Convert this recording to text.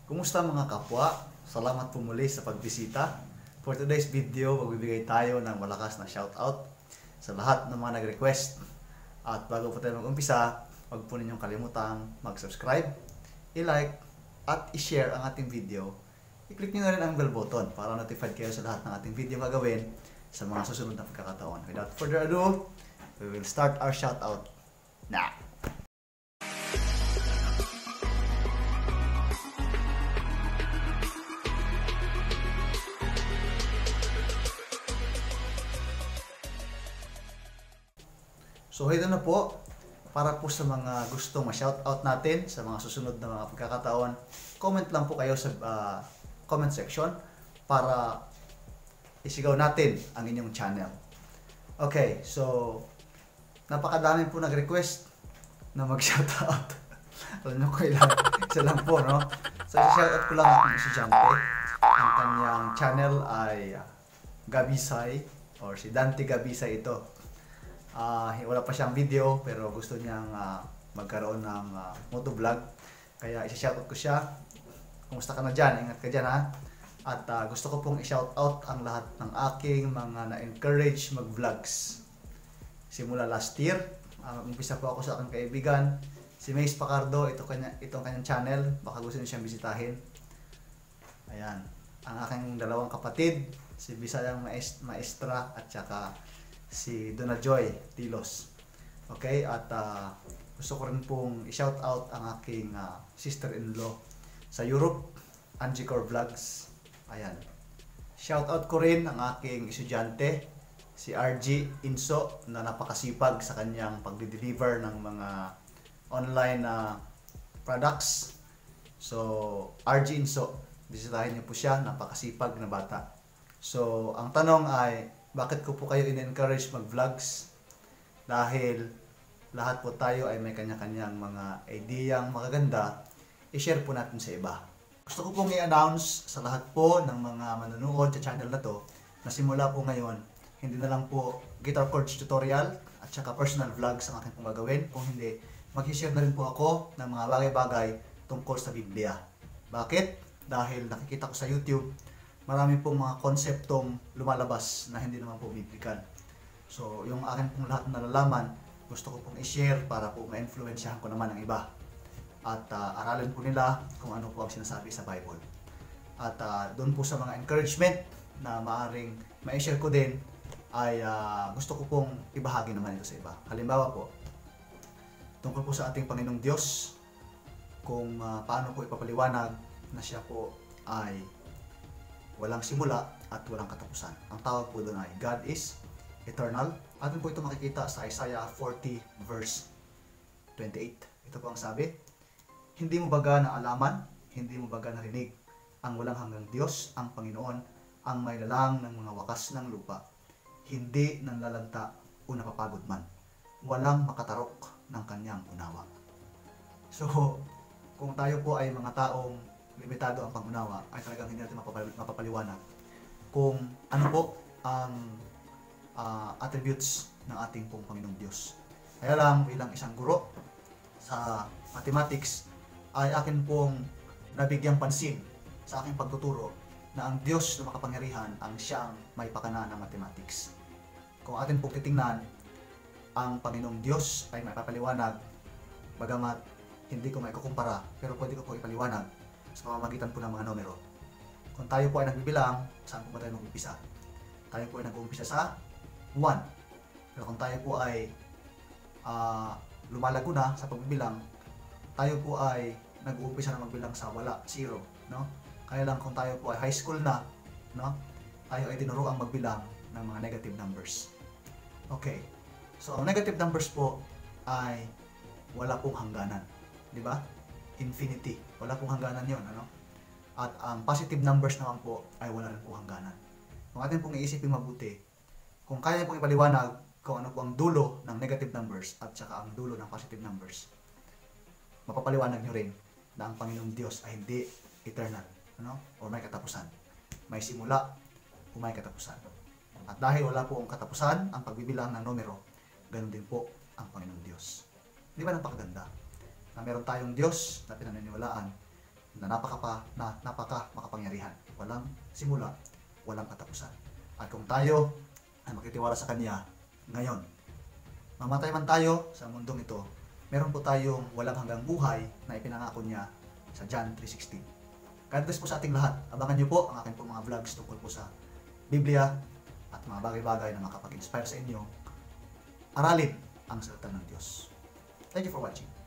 Kumusta mga kapwa? Salamat po muli sa pagbisita. For today's video, magbibigay tayo ng malakas na shoutout sa lahat ng mga nag-request. At bago po tayo mag-umpisa, huwag po ninyong kalimutang mag-subscribe, i-like, at i-share ang ating video. I-click nyo na rin ang bell button para notified kayo sa lahat ng ating video gagawin sa mga susunod na pagkakataon. Without further ado, we will start our shoutout now. So ito na po, para po sa mga gustong ma-shoutout natin sa mga susunod na mga pagkakataon, comment lang po kayo sa comment section para isigaw natin ang inyong channel. Okay, so napakadami po nag-request na mag-shoutout. Alam nyo ko ilan, isa lang po, no? So shoutout ko lang ang estudyante. Ang kanyang channel ay Gabisay or si Dante Gabisay ito. Wala pa siyang video pero gusto niyang magkaroon ng motovlog, kaya isa-shoutout ko siya. Kumusta ka na dyan? Ingat ka dyan, ha? At gusto ko pong i-shoutout ang lahat ng aking mga na-encourage mag-vlogs simula last year. Umpisa po ako sa aking kaibigan si Mace Pacardo. Itong kanyang channel, baka gusto niyo siyang bisitahin. Ayan, ang aking dalawang kapatid, si Bisayang Maestra at saka si Donna Joy Tilos. Okay, at gusto ko rin pong i-shout out ang aking sister-in-law sa Europe, Angie Core Vlogs. Ayan. Shout out ko rin ang aking estudyante, si RG Inso, na napakasipag sa kanyang pagde-deliver ng mga online products. So, RG Inso, bisitahin niyo po siya, napakasipag na bata. So, ang tanong ay, bakit ko po kayo in-encourage mag-vlogs? Dahil lahat po tayo ay may kanya-kanyang mga ideyang magaganda, i-share po natin sa iba. Gusto ko pong i-announce sa lahat po ng mga manonood sa channel na to na simula po ngayon, hindi na lang po guitar chords tutorial at saka personal vlogs ang aking pong gagawin. Kung hindi, mag-share na rin po ako ng mga bagay-bagay tungkol sa Biblia. Bakit? Dahil nakikita ko sa YouTube, marami pong mga konseptong lumalabas na hindi naman po biblical. So, yung akin pong lahat na nalalaman, gusto ko pong i-share para po ma-influensyahan ko naman ang iba. At aralin po nila kung ano po ang sinasabi sa Bible. At doon po sa mga encouragement na maaring ma-share ko din, ay gusto ko pong ibahagi naman ito sa iba. Halimbawa po, tungkol po sa ating Panginoong Diyos, kung paano po ipapaliwanag na siya po ay walang simula at walang katapusan. Ang tawag po doon ay God is eternal. Atin po ito makikita sa Isaiah 40 verse 28. Ito po ang sabi, hindi mo baga naalaman, hindi mo baga narinig ang walang hanggang Diyos, ang Panginoon, ang may lalang ng mga wakas ng lupa, hindi nanlalanta o napapagod man, walang makatarok ng kanyang unawa. So, kung tayo po ay mga taong limitado ang pangunawa, ay talagang hindi natin mapapaliwanag kung ano po ang attributes ng ating pong Panginoong Diyos. Kaya lang, bilang isang guro sa mathematics, ay akin pong nabigyang pansin sa aking pagtuturo na ang Diyos na makapangyarihan ang siyang may pakana ng mathematics. Kung atin pong titingnan, ang Panginoong Diyos ay may papaliwanag, bagamat hindi ko may kukumpara, pero pwede ko po ipaliwanag sa pamamagitan po ng mga numero. Kung tayo po ay nagbibilang, saan po ba tayo mag-umpisa? Tayo po ay nag-uumpisa sa 1. Pero kung tayo po ay lumalago na sa pagbibilang, tayo po ay nag-uumpisa na magbilang sa wala, 0, no? Kaya lang kung tayo po ay high school na, no? Tayo ay tinuruang magbilang ng mga negative numbers. Okay. So, ang negative numbers po ay wala pong hangganan, di ba? Infinity. Wala pong hangganan yon, ano? At ang positive numbers naman po ay wala rin pong hangganan. Kung atin pong iisipin mabuti, kung kaya pong ipaliwanag kung ano po ang dulo ng negative numbers at saka ang dulo ng positive numbers, mapapaliwanag nyo rin na ang Panginoong Diyos ay hindi eternal, ano? O may katapusan. May simula o may katapusan. At dahil wala po ang katapusan, ang pagbibilang ng numero, ganun din po ang Panginoong Diyos. Di ba napakaganda? Na meron tayong Diyos na pinaniniwalaan na napaka makapangyarihan. Walang simula, walang katapusan. At kung tayo ay makitiwala sa Kanya ngayon, mamatay man tayo sa mundong ito, meron po tayong walang hanggang buhay na ipinangako niya sa John 3:16. God bless po sa ating lahat. Abangan niyo po ang aking po mga vlogs tungkol po sa Biblia at mga bagay-bagay na makapag-inspire sa inyo aralin ang salita ng Diyos. Thank you for watching.